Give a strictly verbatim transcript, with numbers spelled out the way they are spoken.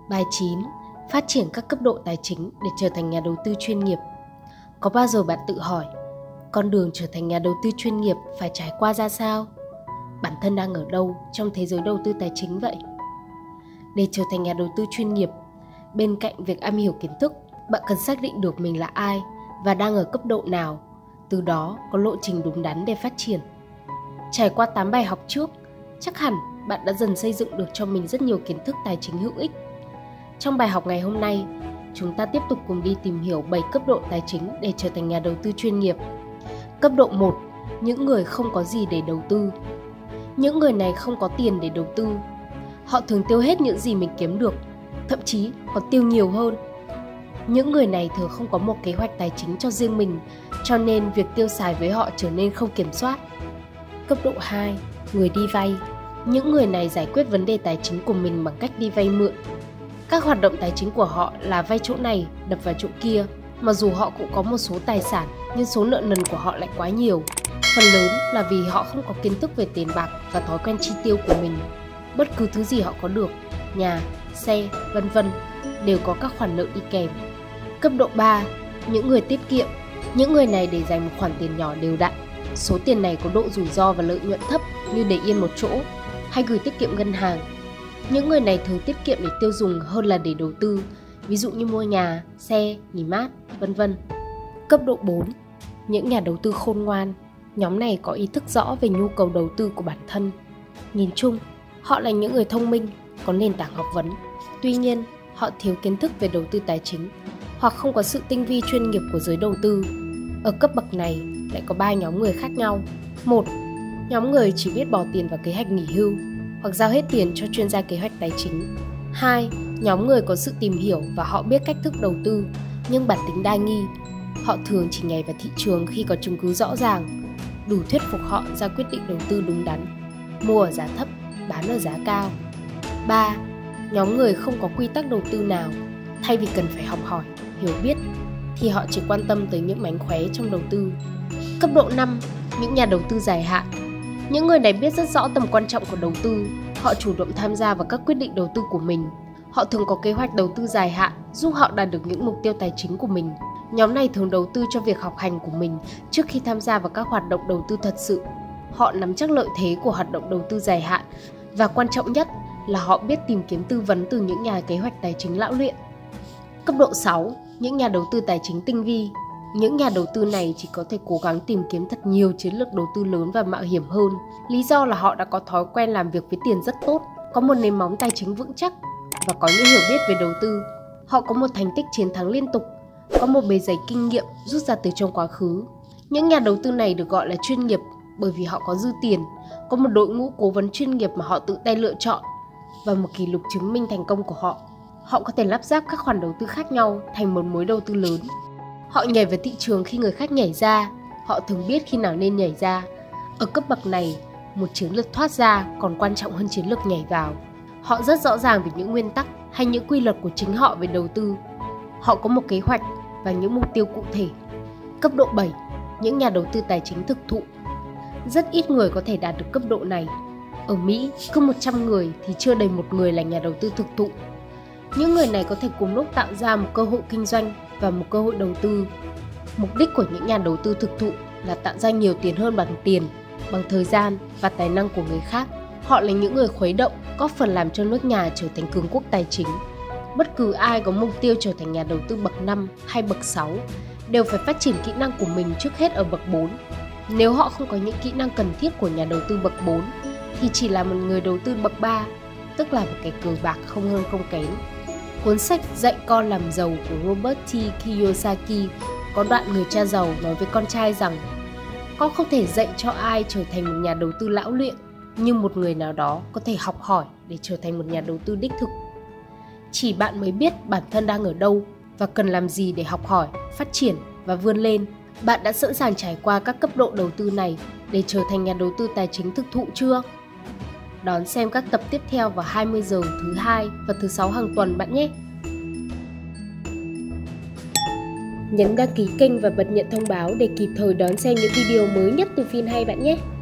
Bài chín. Phát triển các cấp độ tài chính để trở thành nhà đầu tư chuyên nghiệp. Có bao giờ bạn tự hỏi, con đường trở thành nhà đầu tư chuyên nghiệp phải trải qua ra sao? Bản thân đang ở đâu trong thế giới đầu tư tài chính vậy? Để trở thành nhà đầu tư chuyên nghiệp, bên cạnh việc am hiểu kiến thức, bạn cần xác định được mình là ai và đang ở cấp độ nào, từ đó có lộ trình đúng đắn để phát triển. Trải qua tám bài học trước, chắc hẳn bạn đã dần xây dựng được cho mình rất nhiều kiến thức tài chính hữu ích. Trong bài học ngày hôm nay, chúng ta tiếp tục cùng đi tìm hiểu bảy cấp độ tài chính để trở thành nhà đầu tư chuyên nghiệp. Cấp độ một. Những người không có gì để đầu tư. Những người này không có tiền để đầu tư. Họ thường tiêu hết những gì mình kiếm được, thậm chí còn tiêu nhiều hơn. Những người này thường không có một kế hoạch tài chính cho riêng mình, cho nên việc tiêu xài với họ trở nên không kiểm soát. Cấp độ hai. Người đi vay. Những người này giải quyết vấn đề tài chính của mình bằng cách đi vay mượn. Các hoạt động tài chính của họ là vay chỗ này, đập vào chỗ kia. Mặc dù họ cũng có một số tài sản, nhưng số nợ nần của họ lại quá nhiều. Phần lớn là vì họ không có kiến thức về tiền bạc và thói quen chi tiêu của mình. Bất cứ thứ gì họ có được, nhà, xe, vân vân đều có các khoản nợ đi kèm. Cấp độ ba. Những người tiết kiệm. Những người này để dành một khoản tiền nhỏ đều đặn. Số tiền này có độ rủi ro và lợi nhuận thấp, như để yên một chỗ hay gửi tiết kiệm ngân hàng. Những người này thường tiết kiệm để tiêu dùng hơn là để đầu tư, ví dụ như mua nhà, xe, nghỉ mát, vân vân. Cấp độ bốn. Những nhà đầu tư khôn ngoan. Nhóm này có ý thức rõ về nhu cầu đầu tư của bản thân. Nhìn chung, họ là những người thông minh, có nền tảng học vấn. Tuy nhiên, họ thiếu kiến thức về đầu tư tài chính, hoặc không có sự tinh vi chuyên nghiệp của giới đầu tư. Ở cấp bậc này lại có ba nhóm người khác nhau. Một. Nhóm người chỉ biết bỏ tiền vào kế hoạch nghỉ hưu, hoặc giao hết tiền cho chuyên gia kế hoạch tài chính. Hai. Nhóm người có sự tìm hiểu và họ biết cách thức đầu tư, nhưng bản tính đa nghi. Họ thường chỉ nhảy vào thị trường khi có chứng cứ rõ ràng, đủ thuyết phục họ ra quyết định đầu tư đúng đắn, mua ở giá thấp, bán ở giá cao. Ba. Nhóm người không có quy tắc đầu tư nào. Thay vì cần phải học hỏi, hiểu biết, thì họ chỉ quan tâm tới những mánh khóe trong đầu tư. Cấp độ năm. Những nhà đầu tư dài hạn. Những người này biết rất rõ tầm quan trọng của đầu tư. Họ chủ động tham gia vào các quyết định đầu tư của mình. Họ thường có kế hoạch đầu tư dài hạn, giúp họ đạt được những mục tiêu tài chính của mình. Nhóm này thường đầu tư cho việc học hành của mình trước khi tham gia vào các hoạt động đầu tư thật sự. Họ nắm chắc lợi thế của hoạt động đầu tư dài hạn, và quan trọng nhất là họ biết tìm kiếm tư vấn từ những nhà kế hoạch tài chính lão luyện. Cấp độ sáu. Những nhà đầu tư tài chính tinh vi. Những nhà đầu tư này chỉ có thể cố gắng tìm kiếm thật nhiều chiến lược đầu tư lớn và mạo hiểm hơn. Lý do là họ đã có thói quen làm việc với tiền rất tốt, có một nền móng tài chính vững chắc và có những hiểu biết về đầu tư. Họ có một thành tích chiến thắng liên tục, có một bề dày kinh nghiệm rút ra từ trong quá khứ. Những nhà đầu tư này được gọi là chuyên nghiệp bởi vì họ có dư tiền, có một đội ngũ cố vấn chuyên nghiệp mà họ tự tay lựa chọn và một kỷ lục chứng minh thành công của họ. Họ có thể lắp ráp các khoản đầu tư khác nhau thành một mối đầu tư lớn. Họ nhảy vào thị trường khi người khác nhảy ra. Họ thường biết khi nào nên nhảy ra. Ở cấp bậc này, một chiến lược thoát ra còn quan trọng hơn chiến lược nhảy vào. Họ rất rõ ràng về những nguyên tắc hay những quy luật của chính họ về đầu tư. Họ có một kế hoạch và những mục tiêu cụ thể. Cấp độ bảy. Những nhà đầu tư tài chính thực thụ. Rất ít người có thể đạt được cấp độ này. Ở Mỹ, cứ một trăm người thì chưa đầy một người là nhà đầu tư thực thụ. Những người này có thể cùng lúc tạo ra một cơ hội kinh doanh và một cơ hội đầu tư. Mục đích của những nhà đầu tư thực thụ là tạo ra nhiều tiền hơn bằng tiền, bằng thời gian và tài năng của người khác. Họ là những người khuấy động, góp phần làm cho nước nhà trở thành cường quốc tài chính. Bất cứ ai có mục tiêu trở thành nhà đầu tư bậc năm hay bậc sáu đều phải phát triển kỹ năng của mình trước hết ở bậc bốn. Nếu họ không có những kỹ năng cần thiết của nhà đầu tư bậc bốn thì chỉ là một người đầu tư bậc ba, tức là một kẻ cờ bạc không hơn không kém. Cuốn sách Dạy con làm giàu của Robert T. Kiyosaki có đoạn người cha giàu nói với con trai rằng: con không thể dạy cho ai trở thành một nhà đầu tư lão luyện, nhưng một người nào đó có thể học hỏi để trở thành một nhà đầu tư đích thực. Chỉ bạn mới biết bản thân đang ở đâu và cần làm gì để học hỏi, phát triển và vươn lên. Bạn đã sẵn sàng trải qua các cấp độ đầu tư này để trở thành nhà đầu tư tài chính thực thụ chưa? Đón xem các tập tiếp theo vào hai mươi giờ thứ hai và thứ sáu hàng tuần bạn nhé! Nhấn đăng ký kênh và bật nhận thông báo để kịp thời đón xem những video mới nhất từ Fin hay bạn nhé!